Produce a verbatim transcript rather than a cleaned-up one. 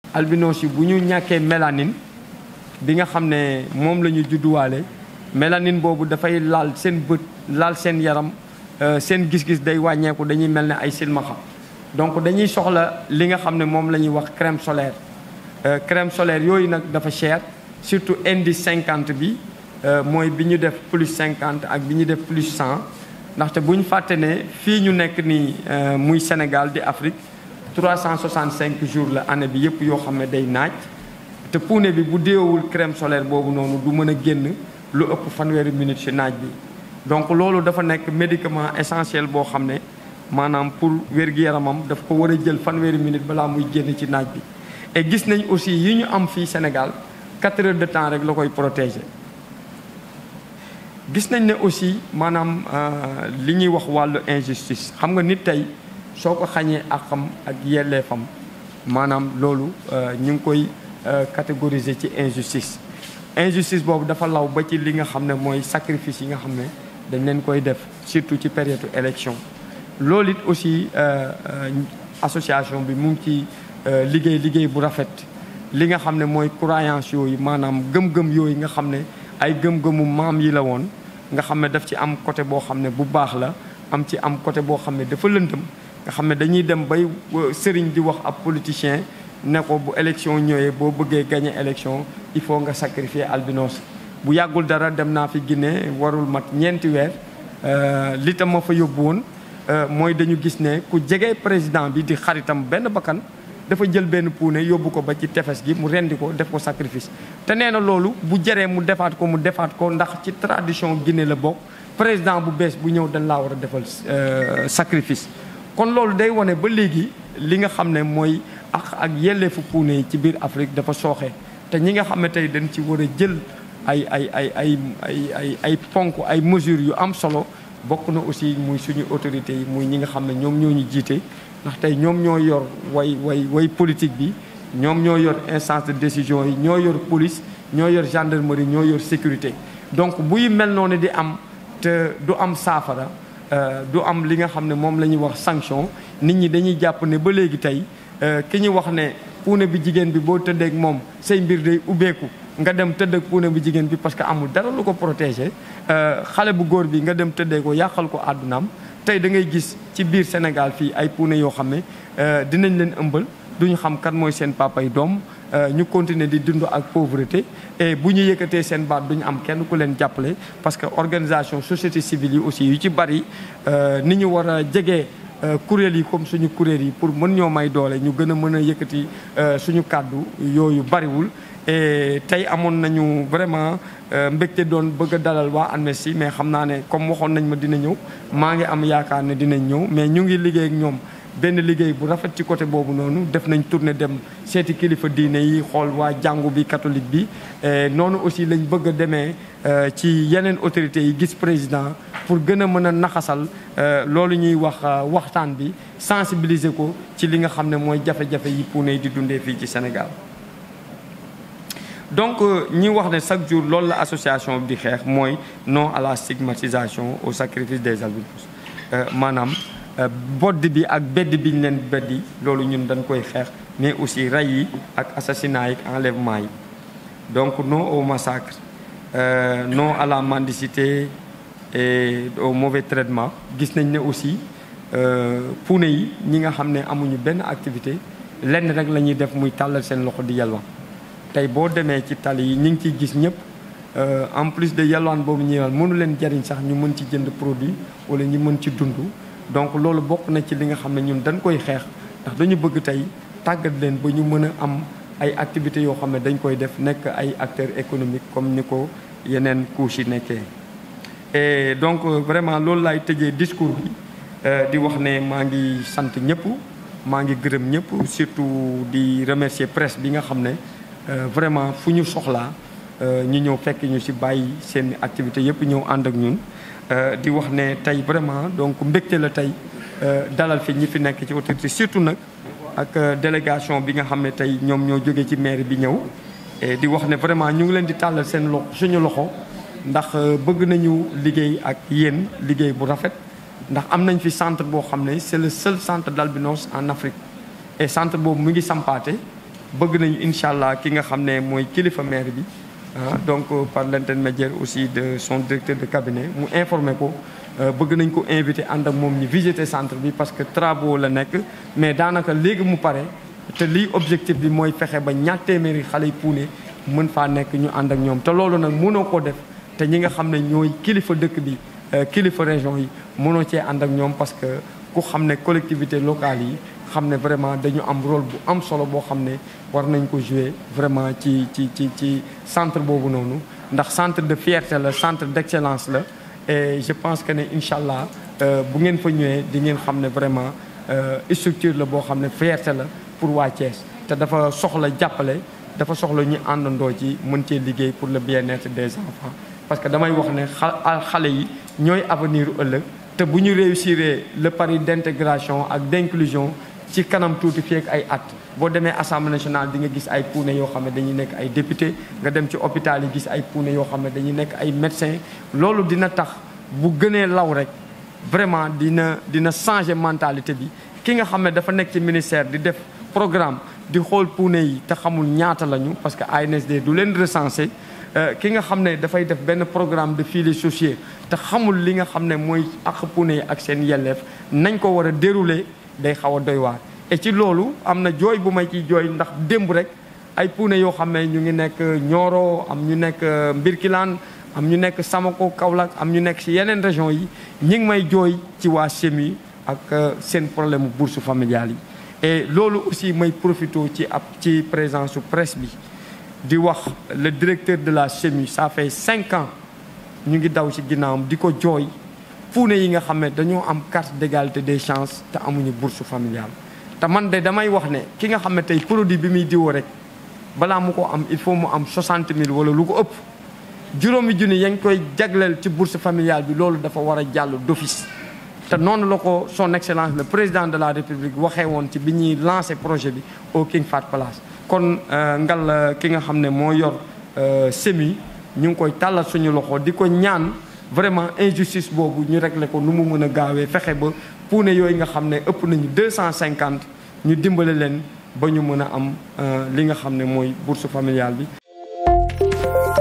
albinos yi bu ñu ñàkkee mélanine bi nga xam ne moom la ñu judduwaale mélanine boobu dafay laal seen bët laal seen yaram seen gis-gis day wàññeeku dañuy mel ne ay silmaxa donc dañuy soxla li nga xam ne moom la ñuy wax crème solaire crème solaire yooyu nag dafa cher surtout indice cinquante bi mooy bi ñu def plus cinquante ak bi ñu def plus cent ndaxte bu ñu fàtte ne fii ñu nekk nii muy Sénégal di Afrique trois cent soixante cinq jours la année bi yëpp yoo xam ne day naaj te puune bi bu déewul crème solaire boobu noonu du mën a génn lu ëpp fanweeri minute ci naaj bi donc loolu dafa nekk médicament essentiel boo xam ne maanaam pour wér-gu-yaramam daf ko war a jël fanweeri minute balaa muy génn ci naaj bi et gis nañ aussi yi ñu am fii Sénégal quatre heures de temps rek la koy protéger gis nañ ne aussi maanaam li ñuy wax wàllu injustice xam nga nit tey soo ko xañee ak xam ak yelleefam maanaam loolu ñu ngi koy catégoriser ci injustice injustice boobu dafa law ba ci li nga xam ne mooy sacrifice yi nga xam ne dañ leen koy def surtout ci période élection loolu it aussi association bi mu ngi ci liggéey liggéey bu rafet li nga xam ne mooy croyance yooyu maanaam gëm-gëm yooyu nga xam ne ay gëm-gëmu maam yi la woon nga xam ne daf ci am côté boo xam ne bu baax la am ci am côté boo xam ne dafa lëndëm nga xam ne dañuy dem bay sëriñ di wax ab politicien ne ko bu élection ñëwee boo bëggee gagner élection il faut nga sacrifier albinos bu yàggul dara dem naa fi Guinée warul mat ñeenti weer li tam ma fa yóbbu woon mooy dañu gis ne ku jege président bi di xaritam benn bakkan dafa jël benn puune yóbbu ko ba ci tefes gi mu rendi ko def ko sacrifice te nee na loolu bu jëree mu defaat ko mu defaat ko ndax ci tradition Guinée la bokk président bu bees bu ñëw dañ laa war a defal sacrifice kon loolu day wane ba léegi li nga xam ne mooy ak ak yelleefu puune yi ci biir Afrique dafa sooxe te ñi nga xam ne tey dañ ci war a jël ay ay ay ay ay ay ay ponk ay mesures yu am solo bokk na aussi muy suñu autorités yi muy ñi nga xam ne ñoom ñoo ñu jiite ndax tey ñoom ñoo yor way way way politique bi ñoom ñoo yor instance de décision yi ñoo yor police ñoo yor gendarmerie ñoo yor sécurité donc buy mel noonu di am te du am saafara du am li nga xam ne moom la ñuy wax sanction nit ñi dañuy jàpp ne ba léegi tey ki ñu wax ne puune bi jigéen bi boo tëddeeg moom say mbir day ubbeeku nga dem tëdd ak puune bi jigéen bi parce que amul dara lu ko protégé xale bu góor bi nga dem tëddee ko yàqal ko àddunaam tey da ngay gis ci biir Sénégal fii ay puune yoo xam ne dinañ leen ëmbal duñu xam kan mooy seen papa yi doom ñu continuer di dund ak pauvreté et bu ñu yëkkatee seen baat duñu am kenn ku leen jàppale parce que organisation société civile yi aussi yu ci bari ni ñu war a jegee kuréel yi comme suñu kuréel yi pour mën ñoo may doole ñu gën a mën a yëkkati suñu kàddu yooyu bariwul et tey amoon nañu vraiment mbégte doon bëgg a dalal waa Amnesty mais xam naa ne comme waxoon nañ ma dina ñëw maa ngi am yaakaar ne dinañ ñëw mais ñu ngi liggéey ak ñoom benn liggéey bu rafet ci côté boobu noonu def nañ tournée dem seeti kilifa diine yi xool waa jàngu bi catholique bi noonu aussi lañ bëgg a demee ci yeneen autorités yi gis président pour gën a mën a naxasal loolu ñuy wax waxtaan bi sensibiliser ko ci li nga xam ne mooy jafe-jafe yi puune yi di dundee fii ci Sénégal. donc ñi wax ne chaque jour loolu la association bi di xeex mooy non à la stigmatisation au sacrifice des albinos maanaam bodd bi ak bedd bi ñu leen beddi loolu ñun dañ koy xeex mais aussi rey yi ak assassinat yi ak enlèvement yi donc non au massacre euh, non à la mendicité et au mauvais traitement gis nañ ne aussi puune yi ñi nga xam ne amuñu benn activité lenn rek la ñuy def muy tàllal seen loxo di yalwaan tey boo demee ci tali yi ñu ngi ciy gis ñëpp en plus de yalwaan boobu ñuy yalwaan mënu leen jariñ sax ñu mën ci jënd produit wala ñu mën ci dund donc loolu bokk na ci li nga xam ne ñun dañ koy xeex ndax dañu bëgg tey tàggat leen ba ñu mën a am ay activités yoo xam ne dañ koy def nekk ay acteurs économiques comme ni ko yeneen couches yi nekkee. et donc vraiment loolu laay tëjee discours bi di wax ne maa ngi sant ñëpp maa ngi gërëm ñëpp surtout di remercier presse bi nga xam ne vraiment fu ñu soxlaa ñu ñëw fekk ñu ci bàyyi seen activité yëpp ñëw ànd ak ñun. di wax ne tey vraiment donc mbégte la tey dalal fi ñi fi nekk ci autorité surtout nag ak délégation bi nga xam ne tey ñoom ñoo jógee ci maire bi ñëw et di wax ne vraiment ñu ngi leen di tàllal seen loxo suñu loxo ndax bëgg nañu liggéey ak yéen liggéey bu rafet ndax am nañ fi centre boo xam ne c'est le seul centre d'albinos en Afrique et centre boobu mu ngi sampaate bëgg nañu incha allah ki nga xam ne mooy kilifa maire bi ah donc par l'intermédiaire aussi de son directeur de cabinet mu informé ko bëgg nañ ko invité ànd ak moom ñu visiter centre bi parce que travaux la nekk mais daanaka léegi mu pare te lii objectif bi mooy fexe ba ñaar téeméeri xale yi puune mën faa nekk ñu ànd ak ñoom te loolu nag mënoo ko def te ñi nga xam ne ñooy kilifa dëkk bi kilifa région yi mënoo cee ànd ak ñoom parce que ku xam ne collectivité locale yi xam ne vraiment dañu am rôle bu am solo boo xam ne war nañ ko jouer vraiment ci ci ci ci centre boobu noonu ndax centre de fierté la centre d'excellence la et je pense que ne incha allah bu ngeen fa ñëwee di ngeen xam ne vraiment structure la boo xam ne fierté la pour waa Thiès te dafa soxla jàppale dafa soxla ñu àndandoo ci mën cee liggéey pour le bien-être des enfants parce que damay wax ne xale yi ñooy avenir ëllëg te bu ñu réussir le pari d'intégration ak d'inclusion ci kanam tuuti fii ak ay at boo demee assemblée nationale di nga gis ay puune yoo xam ne dañuy nekk ay député nga dem ci hôpital yi gis ay puune yoo xam ne dañuy nekk ay médecin loolu dina tax bu gënee law rek vraiment dina dina changer mentalité bi ki nga xam ne dafa nekk ci ministère di def programme di xool puune yi te xamul ñaata lañu parce que A N S D du leen recenser ki nga xam ne dafay def benn programme de filets sociaux te xamul li nga xam ne mooy ak puune yi ak seen yelleef nañ ko war a dérouler day xaw a doy waar et ci loolu am na jooy bu may ciy jooy ndax démb rek ay puune yoo xam ne ñu ngi nekk Nioro am ñu nekk Mbirkilaan am ñu nekk Samako Kaolack am ñu nekk ci yeneen région yi ñi ngi may jooy ci waa S E M I ak seen problème mu bourse familiale yi et loolu aussi may profité ci ab ci présence su presse bi di wax le directeur de la S E M I ça fait cinq ans ñu ngi daw ci ginnaawam di ko jooy puune yi nga xam ne dañoo am carte d'égalité des chances te amuñu bourse familiale te man de damay wax ne ki nga xam ne tey produit bi muy diwoo rek balaa mu ko am il faut mu am soixante mille wala lu ko ëpp juróomi junni yaa ngi koy jagleel ci bourse familiale bi loolu dafa war a jàll d'office te noonu la ko son excellence le président de la république waxee woon ci bi ñuy lancé projet bi au King Fahd Palace kon ngal ki nga xam ne moo yor S E M I ñu ngi koy tàllal suñu loxo di ko ñaan vraiment injustice boobu ñu régler ko nu mu mën a gaawee fexe ba puune yooyu nga xam ne ëpp nañu deux cent cinquante ñu dimbale leen ba ñu mën a am li nga xam ne mooy bourse familiale bi